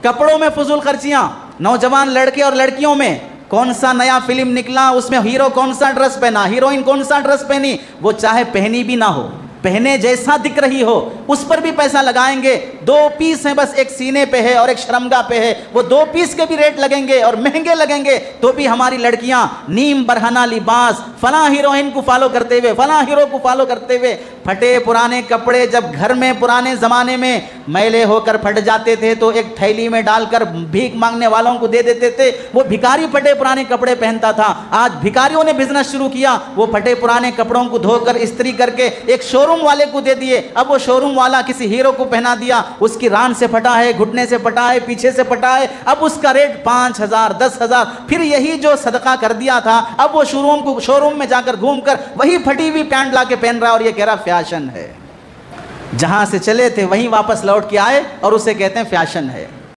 कपड़ों में फजूल खर्चियां, नौजवान लड़के और लड़कियों में कौन सा नया फिल्म निकला, उसमें हीरो कौन सा ड्रेस पहना, हीरोइन कौन सा ड्रेस पहनी, वो चाहे पहनी भी ना हो, पहने जैसा दिख रही हो, उस पर भी पैसा लगाएंगे। 2 पीस हैं बस, एक सीने पे है और एक शर्मगा पे है, वो 2 पीस के भी रेट लगेंगे और महंगे लगेंगे, तो भी हमारी लड़कियां नीम बरहना लिबास, फला हीरोइन को फॉलो करते हुए, फला हीरो को फॉलो करते हुए, फटे पुराने कपड़े जब घर में पुराने ज़माने में मैले होकर फट जाते थे तो एक थैली में डालकर भीख मांगने वालों को दे देते थे, वो भिखारी फटे पुराने कपड़े पहनता था। आज भिखारियों ने बिजनेस शुरू किया, वो फटे पुराने कपड़ों को धोकर इस्त्री करके एक शोरूम वाले को दे दिए, अब वो शोरूम वाला किसी हीरो को पहना दिया, उसकी रान से फटा है, घुटने से फटा है, पीछे से फटा है, अब उसका रेट 5,000 10,000। फिर यही जो सदका कर दिया था, अब वो शोरूम में जाकर घूमकर वही फटी हुई पैंट ला के पहन रहा है और ये कह रहा फैशन है। जहां से चले थे वहीं वापस लौट के आए और उसे कहते हैं फैशन है।